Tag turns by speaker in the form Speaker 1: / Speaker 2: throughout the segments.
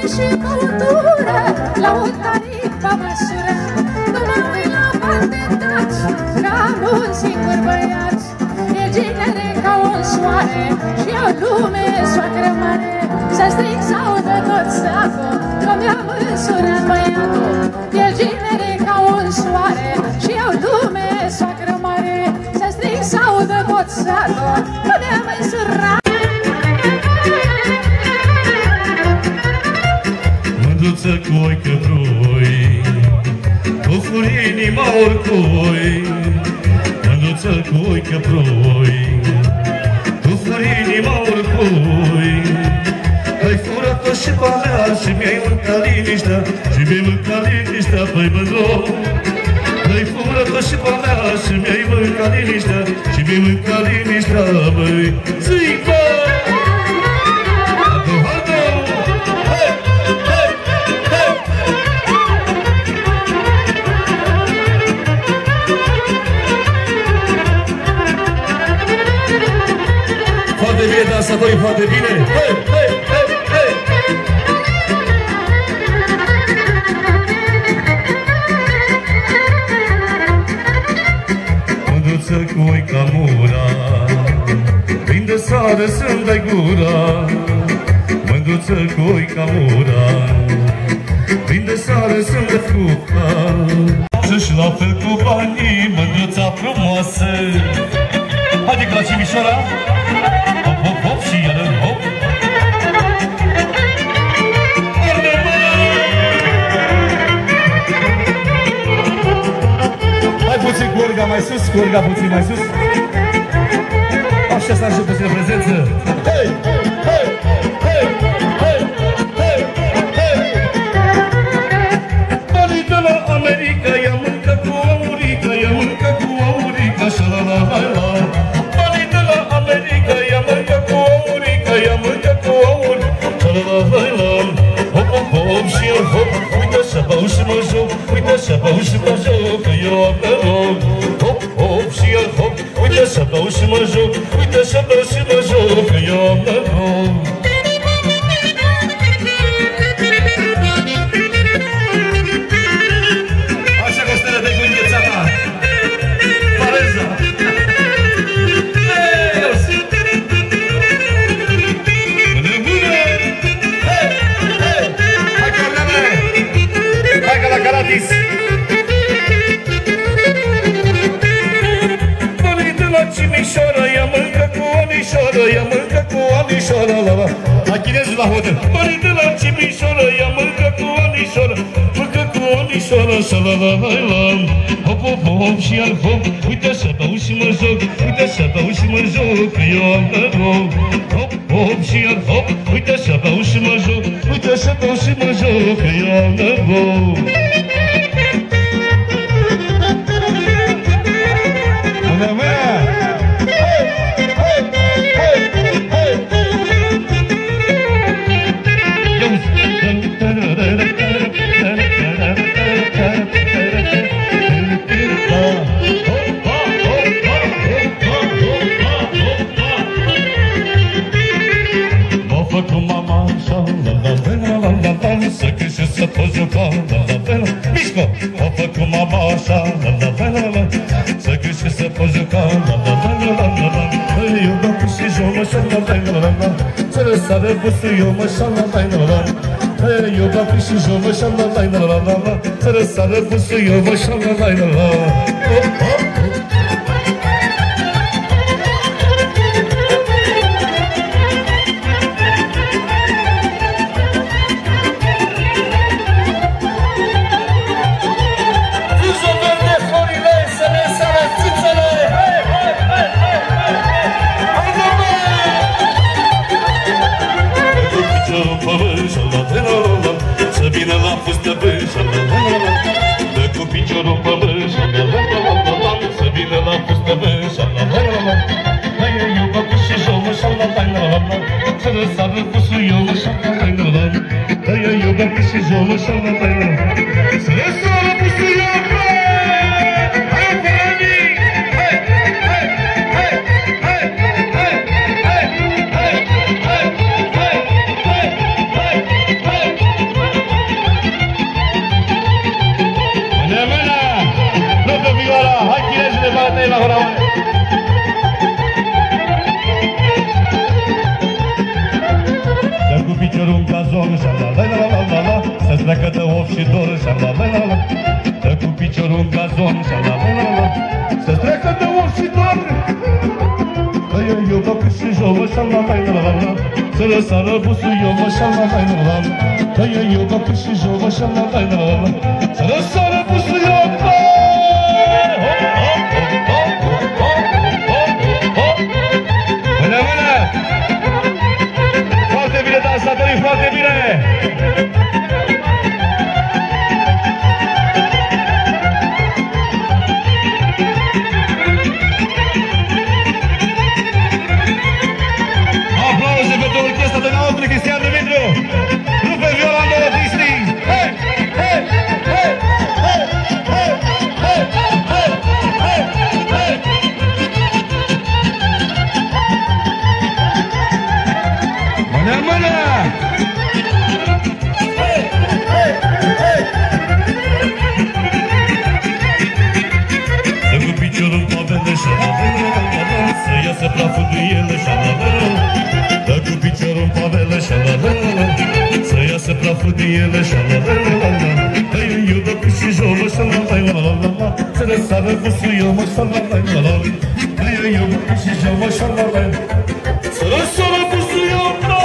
Speaker 1: și băutură, la un tarif pe măsură. Numai la bani de taci, ca un singur băiat. E ginere ca un soare și o lume soacră mare. Să strig să audă tot satul, că mi-a măsurat băiatul. E ginere ca un soare și o lume soacră mare. Să strig să audă tot satul, că mi-a măsurat.
Speaker 2: Mândruță cu oică brui, cu furi inima oricui. Mândruță cu oică brui, cu furi inima oricui. Ai furat-o și pe mea și mi-ai mâncat liniștea, și mi-ai mâncat liniștea, păi mândru. Ai furat-o și pe mea și mi-ai mâncat liniștea, și mi-ai mâncat liniștea, băi. Zic, bă! Foarte bine, dansatorii, foarte bine! Hei, hei, hei, hei! Mândruță cu oica mura, vin de sară să-mi dai gura. Mândruță cu oica mura, vin de sară să-mi dai gura. Și la fel cu banii, mândruța frumoasă. Adică la Cimișoara, hop, hop, hop și iară hop. Hai puțin cu orga mai sus, cu orga puțin mai sus. Așa să ajut puțin prezență. Hei, hei, hei, hei, hei, hei. Banii de la America, i-am mâncat cu aurica, i-am mâncat cu aurica, șa-la-la-la-la. Hop, hop, hop și eu hop. Uite așa bau și mă joc, uite așa bau și mă joc, că eu am noroc. Hop, hop și eu hop. Uite așa bau și mă joc, uite așa bau și mă joc, că eu am noroc. Așa că stelă de gângheța ta Pareza. Calatis. Banii de la Cimișoara, i-am mâncat cu anișoară, i-am mâncat cu anișoară, la la. La chinezul la hodă. Banii de la Cimișoara, i-am mâncat cu anișoară, mâncat cu anișoară, șa la la la la. Hop, hop, hop și iar hop. Uite așa bau și mă joc, uite așa bau și mă joc, că eu am noroc. Hop, hop și iar hop. Uite așa bau și mă joc, uite așa bau și mă joc, că eu am noroc. Să crește să poți juca, la la la la. Mișcă! O fac cu mama așa, la la la la la. Să crește să poți juca, la la la la la la. Îi iubă pușii mă șa la la la la la. Să răsară busuiul mă șa la la la la. Îi iubă pușii mă șa la la la la la. Să răsară busuiul mă șa la la la la. Hop, hop! Să vină la fustă bâșă, dă cu piciorul pe bâșă, să vină la fustă bâșă, hai iubă cu și jomă, să răsară cu suiomă, hai iubă cu și jomă, să răsară cu suiomă. Hai, Fărani! Hai, hai, hai, hai, hai, hai, hai, hai, hai, hai, hai, hai, hai. piciorul în gazon, șa-la-la-la-la-la, să-ți treacă de of și dor, șa-la-la-la-la. Dă cu piciorul în gazon, șa-la-la-la-la, să-ți treacă de of și dor. Dă-i iubă și jovă, șa-la-la-la-la-la, să răsară busuiul, mă, șa-la-la-la-la. Dă-i iubă și jovă, șa-la-la-la-la, să răsară busuiul, mă. Mână, mână! Foarte bine dansatorii, foarte bine! Aplauze pentru orchestra de înăuntru, Cristian Dumitru! Rupe viola în două Cristi! Hei! Hei! Hei! Hei! Hei! Hei! Hei! Hei! Hei! Mână, mână! Hei! Hei! Hei! Dă cu piciorul în pavele, șa-la-la-la-la, să iasă praful din ele, șa-la-la-la. Dă cu piciorul în pavele, șa-la-la-la-la, să iasă praful din ele, șa-la-la-la-la. Dă-i în iudă și jovă, șa-la-la-la-la, să ne sară busuiul, mă, șa-la-la-la-la. Dă-i în iudă și jovă, șa-la-la-la, să ne sară busuiul, mă.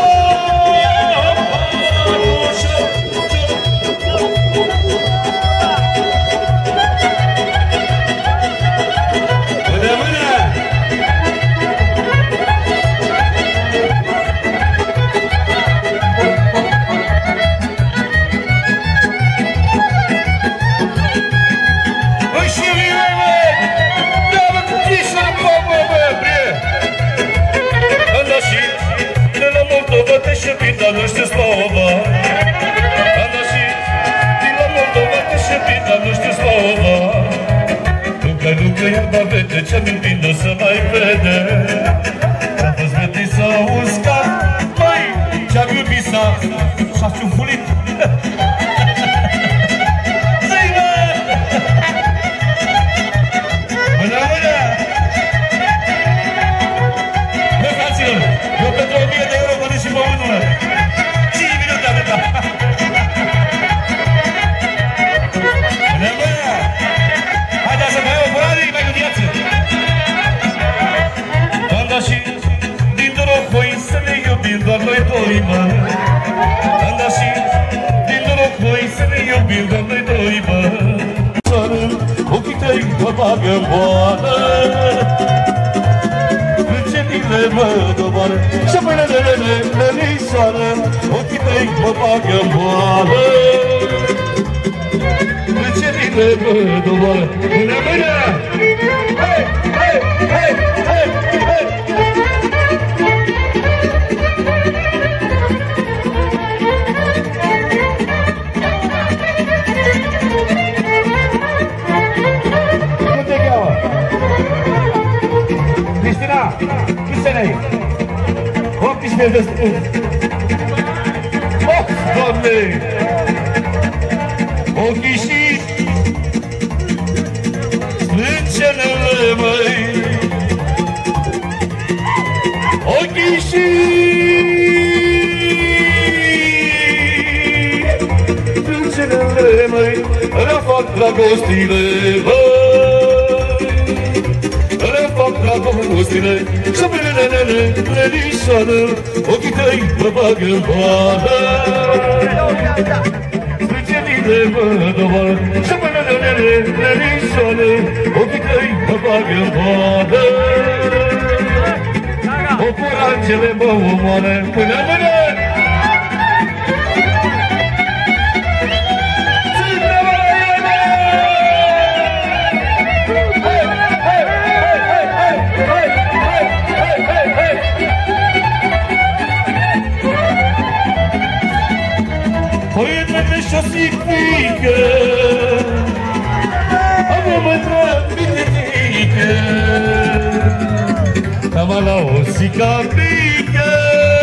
Speaker 2: Nu știu slova, Ana și din la Moldova te șepita, nu știu slova. Luncă iarba vede, ce-am împindu să mai vede. Ce-a fost veti s-a uscat, măi, ce-am iubit s-a și-a ciufulit. Zi, mă! Mână, mână! Bă, fraților, eu pentru 1000 de euro mă duc și mă unul. Haideți să mai o vorare, mai cu viață! Am dat și din Dorocoi să ne iubim doar noi doi, mă. Am dat și din Dorocoi să ne iubim doar noi doi, mă. Ochii tăi mă bagă-n boală, plângerile mă doboară, și apoi lălișoară, ochii tăi mă bagă-n boală. Plângerile mă doboară, mână, mână! Hei, hei, hei, hei, hei! Cum te cheamă? Cristina, câți ani ai? 18 de spus. Oh, Doamne! Ochii și sprâncenele, măi, ochii și sprâncenele, măi, le fac dragostile, măi, le fac dragostile, și lălișoară, ochii tăi mă bagă-n boală. Mă doboară, și până lălișoară, ochii tăi mă bagă-n boală. Oporangele mă omoară, până mână! Și-o significă, am o mândră mititică, cam la o sicapică,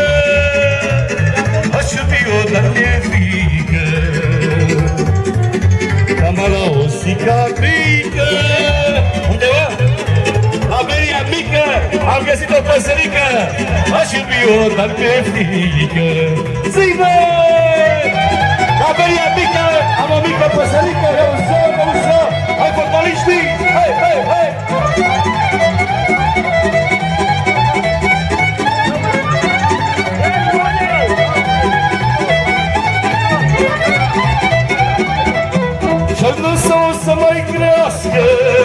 Speaker 2: aș iubi-o, dar mi-e frică, cam la o sicapică. Undeva? La Beria Mică am găsit o păsărică. aș iubi-o, dar pe frică. Zi, bă! Caberia mică, am o mică păsărică, eu ușor, hai fotbaliștii, hai, hai, hai! Și-ar lăsa o să mai crească,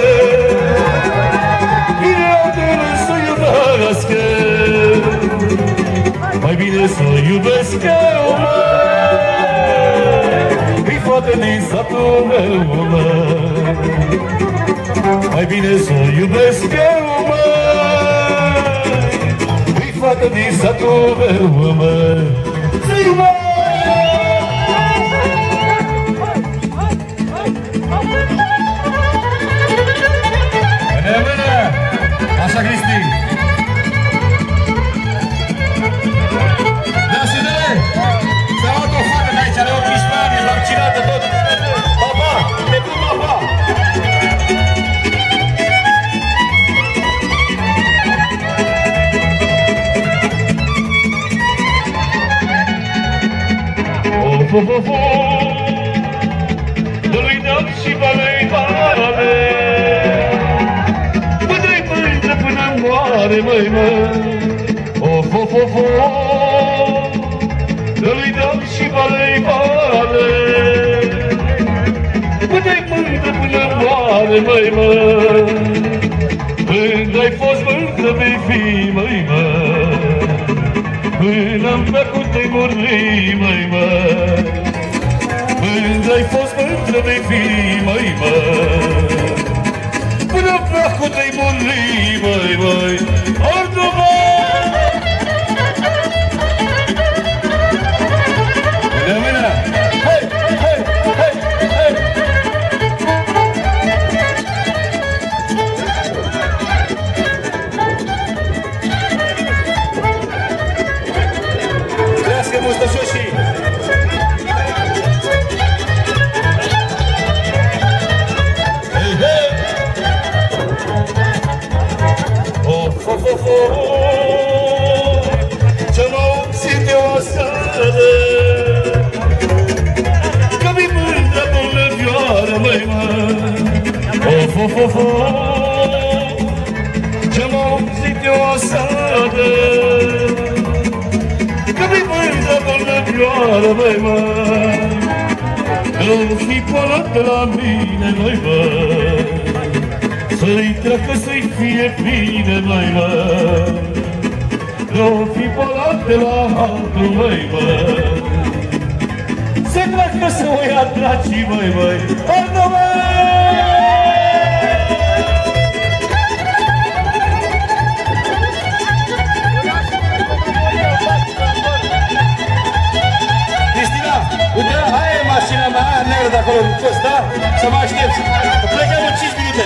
Speaker 2: să iubească, mai bine să iubesc eu, măi, fată din satul meu, măi, mai bine să iubesc eu, măi, fată din satul meu, măi, zi, măi! Așa, Cristi! Dă-și-le! S-a luat o fată de aici, are 18 ani, e vaccinată tot! Papa! Te pun, papa! Of, of, of, dă-lui dăm și balei mare! Moare, măi, măi, of, of, of, of, dă-lui dăm și balei mare. Până-i mândră până moare, măi, măi, când ai fost mândră vei fi, măi, măi, până-mi plăcut te-ai muri, măi, măi, când ai fost mândră vei fi, măi, măi, până-mi plăcut te-ai muri, măi, măi, ordu, măi! Mână, mână! Hei, hei, hei, hei! Trească mustășoșii! Hei, hei! Of, of, of, of, ce-am auzit eu aseară, că mi-i mândră bolnăvioară, măi, măi. Of, of, of, of, ce-am auzit eu aseară, că mi-i mândră bolnăvioară, măi, măi. Nu fi polat de la mine, măi, măi, să-i treacă, să-i fie bine, măi, măi. Nu fi polat de la altul, măi, măi, să treacă, să o ia dracii, măi, măi, altă, măi! Cristina, uite, hai mașina mea, neagră de acolo, în post, da? Să mă aștepți. Plecăm în 5 minute.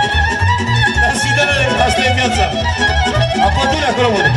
Speaker 2: Asta e viața. A pădurea acolo, mă.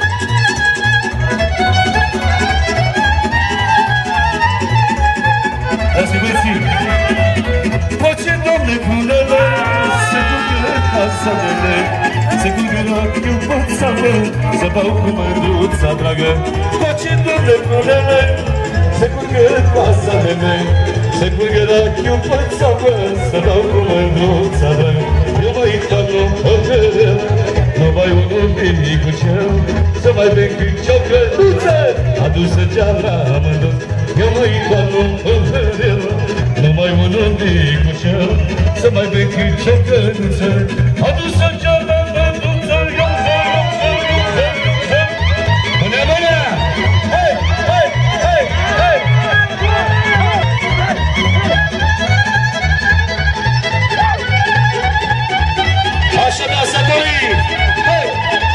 Speaker 2: Dați-i băieții. Face, Doamne, bunele, se curgă casa de lei, se curgă la chiupața mă, să bau cu mândruța dragă. Face, Doamne, bunele, se curgă casa de lei, se curgă la chiupața mă, să bau cu mândruța dragă. Eu mai nu hotărâm, nu mai unul micucel, să mai beg câte o căduță, adusă geala amândoi. Eu mai nu hotărâm, nu mai unul micucel, să mai beg câte o căduță, adusă geala amândoi. Mână, mână! Hei, hei, hei, hei! Așa dansatorii! Hei!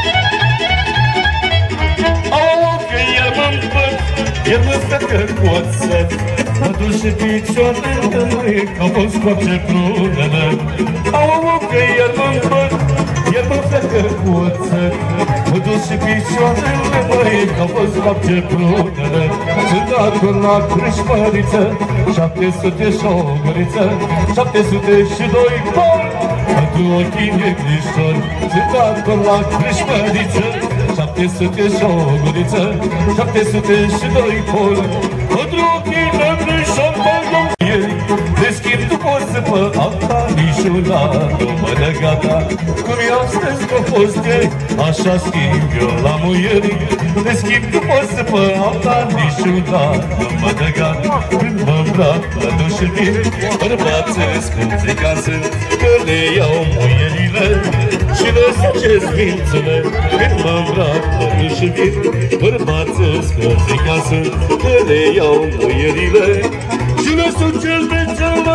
Speaker 2: Au, că el mă-mi păt, el mă stecă cu oțet, mă duce picioarele măi, că mă scoate prunele. Au, că el mă-mi păt, el mă stecă cu oțet, mă duce picioarele măi, că mă scoate prunele. Sunt acolo la Crâșmăriță, 700 șogăriță, 702 bani, pentru ochii negrișori. Sunt acolo la Crâșmăriță, 700 și o guriță, 702 pol. Pentru ochii năgrâșor măgămieri, de schimb tu poți să pe alta niciuna nu mă dă gata. Cum e astăzi că-o fost ieri, așa schimb eu la muieri. De schimb tu poți să pe alta niciuna nu mă dă gata. Când mă îmbrac la dușul bine, bărbațe scumțe ca sunt, că le iau muierile și le sucesc mințele. Când mă îmbrac la dușul bine, bărbațe scumțe ca sunt, că le iau muierile și le sucesc mințele.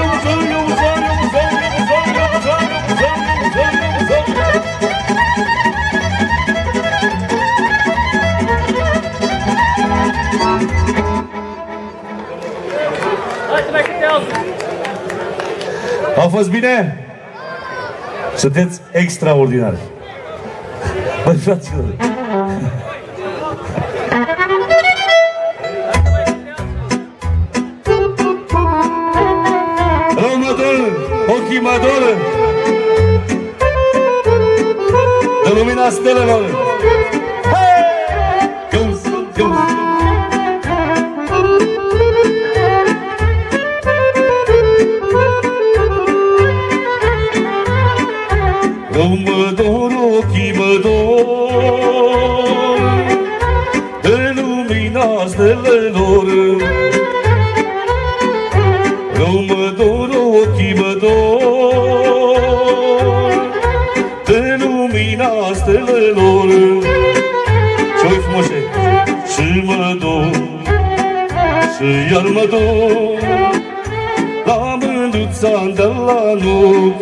Speaker 3: A fost bine? Sunteți extraordinari. Băi, fraților! Rău mă dor, ochii mă dor de lumina stelelor. Rău mă dor, ochii mă dor de lumina stelelor. Rău mă dor, ochii mă dor de lumina stelelor. Ce-oi frumoase! Și mă dor, și iar mă dor la mândruța de la nuc.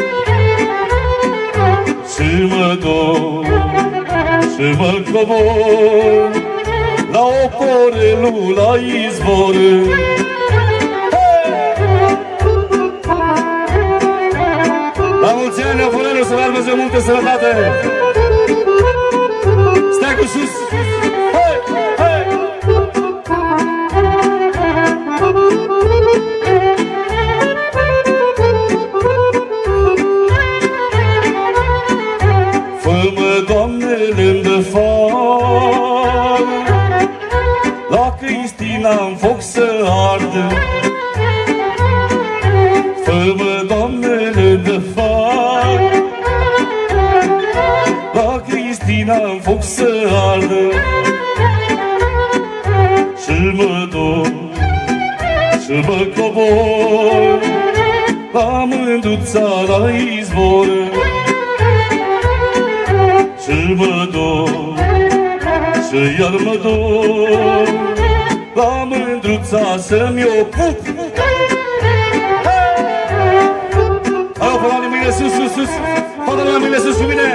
Speaker 3: Și mă dor, și mă cobor la oporelul la izvor. La mulți ani, Aforelul, să vă Dumnezeu multă sănătate! Stai cu sus! Hai, hai! Fă-mă, Doamne, lângă far, la Cristina-n foc să ardă. Fă-mă, Doamne, lângă far, la Cristina-n foc să ardă. Și mă dor, și mă cobor la mândruța la izvor. Și mă dor, și iar mă dor la mândruța să-mi o pup. Hai, o până la mâinile sus, sus, sus! Până la mâinile sus cu mine!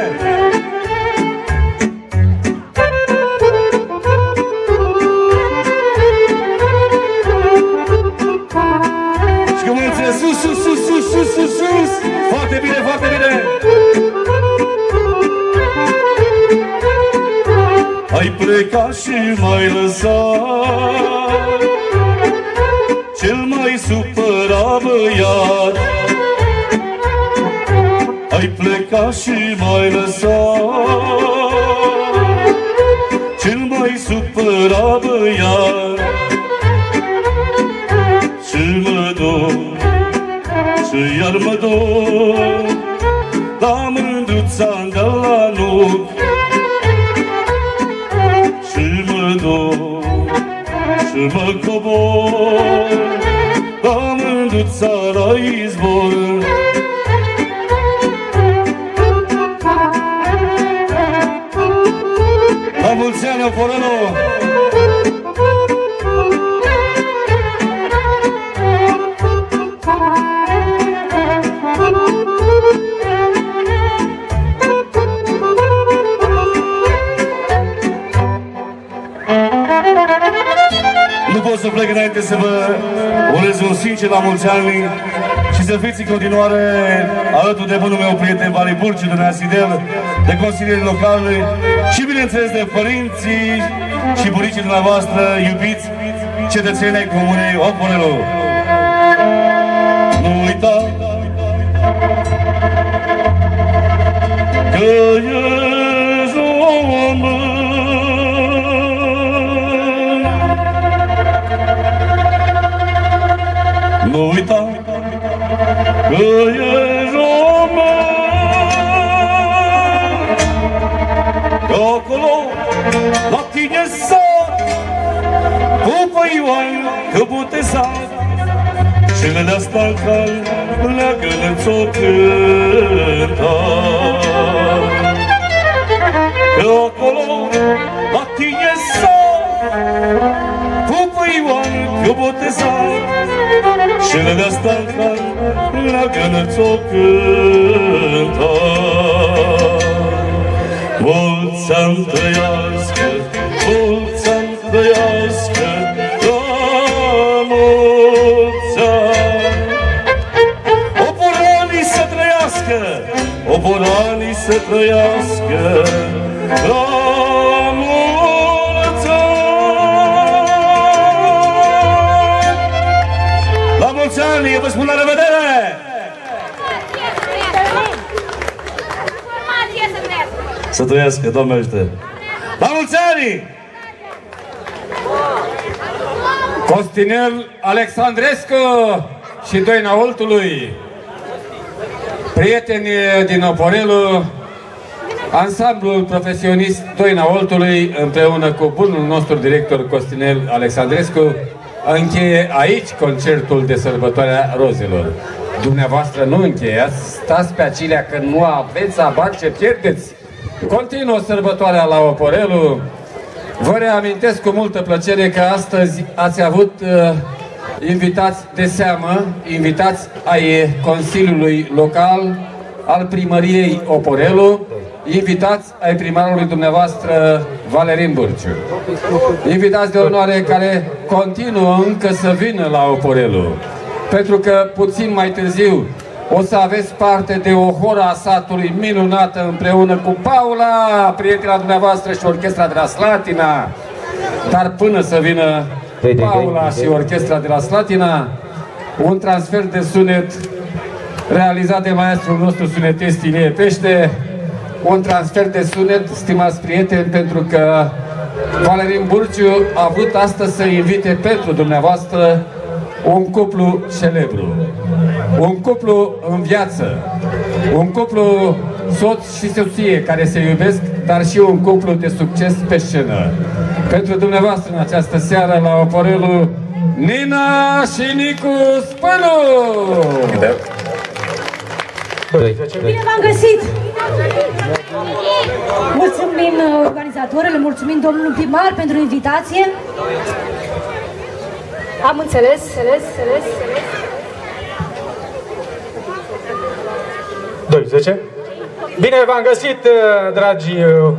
Speaker 3: Și cu mâinile sus, sus, sus, sus, sus, sus, sus! Foarte bine, foarte bine! Ai plecat și m-ai lăsat cel mai supărat băiat. Ai plecat și m-ai lăsat cel mai supărat băiat. Și mă dor, și iar mă dor la mândruța de la nuc. Și mă dor, și mă cobor la mândruța la izvor. La mulți ani, Aforelul! Nu pot să plec înainte să vă urez un sincer la mulți ani și să fiți în continuare alături de bunul meu prieten Vali Burciu, de Neasidel, de consilierii locali și, bineînțeles, de părinții și bunicii dumneavoastră, iubiți cetățenii ai comunei Aforelul. Nu uita că ești om nu uita că e român. De acolo, la tine sat, după Ioan că botezat, celele astea care leagă-ne ți-o cânta. Că acolo, la tine sat, după Ioan că botezat, celele astea care leagă-ne ți-o cânta. Mulți ani trăiască, mulți ani trăiască, la mulți ani. Oboranii să trăiască, oboranii să trăiască, la mulți ani. La mulți ani, vă spun la revedere! Să trăiască, Doamne ajută! La mulți ani!
Speaker 4: Costinel Alexandrescu și Doina Oltului, prieteni din Oporelu, ansamblul profesionist Doina Oltului, împreună cu bunul nostru director Costinel Alexandrescu, încheie aici concertul de sărbătoare a rozelor. Dumneavoastră nu încheiați, stați pe acelea că nu aveți abar ce pierdeți. Continuă sărbătoarea la Oporelu. Vă reamintesc cu multă plăcere că astăzi ați avut invitați de seamă, invitați ai Consiliului Local, al Primăriei Oporelu, invitați ai primarului dumneavoastră Valerin Burciu. Invitați de onoare care continuă încă să vină la Oporelu, pentru că puțin mai târziu o să aveți parte de o horă a satului minunată împreună cu Paula, prietena dumneavoastră și orchestra de la Slatina. Dar până să vină Paula și orchestra de la Slatina, un transfer de sunet realizat de maestrul nostru sunetist Ilie Pește, un transfer de sunet, stimați prieteni, pentru că Valerin Burciu a avut astăzi să invite pentru dumneavoastră un cuplu celebru, un cuplu în viață, un cuplu soț și soție care se iubesc, dar și un cuplu de succes pe scenă. Pentru dumneavoastră în această seară la Oporelu, Nina și Nicu Spănu!
Speaker 5: Bine v-am găsit! Mulțumim organizatorilor, mulțumim domnului primar pentru invitație. Am înțeles.
Speaker 6: Bine v-am găsit, dragi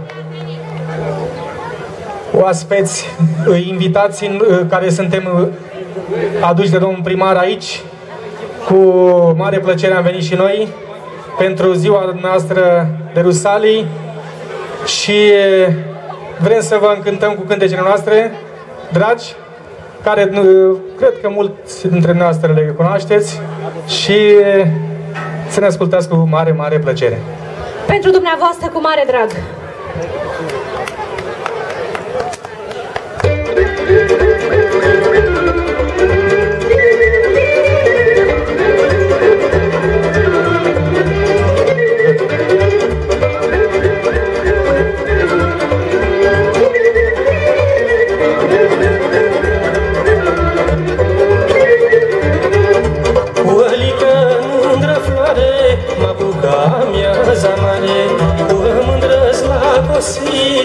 Speaker 6: oaspeți, invitați care suntem aduși de domnul primar aici. Cu mare plăcere am venit și noi pentru ziua noastră de Rusalii și vrem să vă încântăm cu cântecele noastre, dragi, care cred că mulți dintre noastre le cunoașteți și să ne ascultați cu mare, mare plăcere.
Speaker 5: Pentru dumneavoastră cu mare drag.
Speaker 7: Amiaza mare, cu mândrăs la cosi,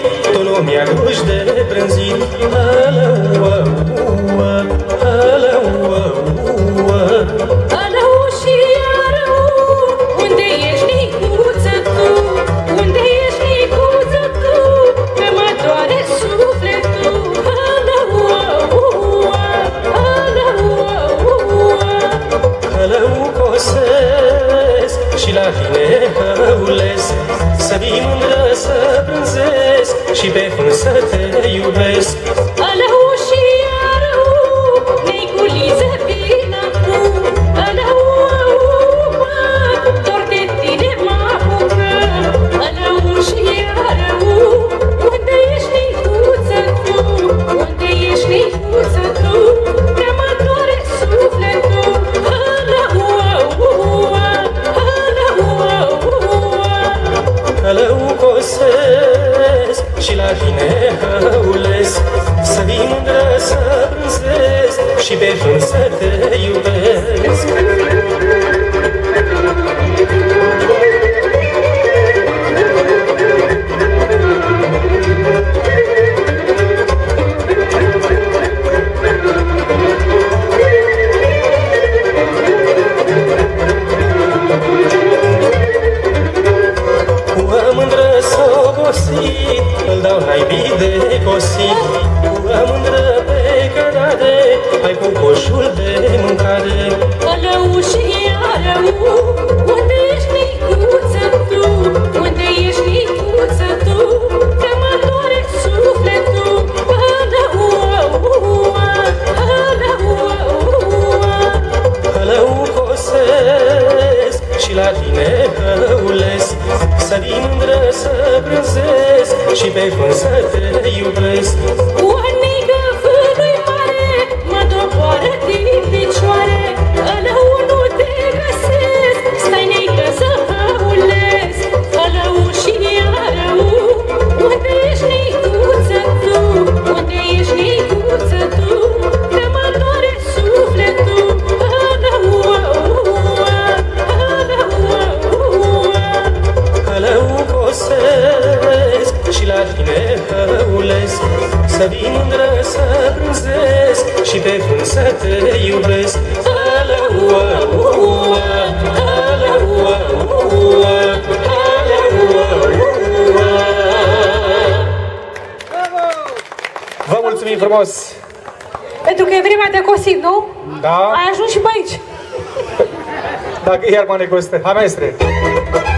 Speaker 6: și pe fân să te iubesc. Îl dau naibii de cosit, cu mândră pe cărare, hai cu coșul de mâncare.
Speaker 1: Alău și alău, unde ești micuță tu? Unde ești micuță tu? Că mă doare sufletul. Alău, alău,
Speaker 6: alău cosesc și la tine hăulesc, să vii mândră să brânzesc și pe fân să te iubesc.
Speaker 1: Oanică fânui mare, mă doboară din picioare. Alău nu te găsesc, stai neică să hăulesc. Alău și alău, unde ești neicuță tu? Unde ești neicuță tu? Că mă doare sufletul. Alău,
Speaker 6: alău cosesc și la tine hăulesc, să vii mândră să brânzesc și pe fân să te iubesc. Alău, vă mulțumim frumos!
Speaker 5: Pentru că e vremea de cosit, nu?
Speaker 6: Da.
Speaker 5: Ai ajuns și pe aici.
Speaker 6: Dacă iar mă negostă. Hai, maestre!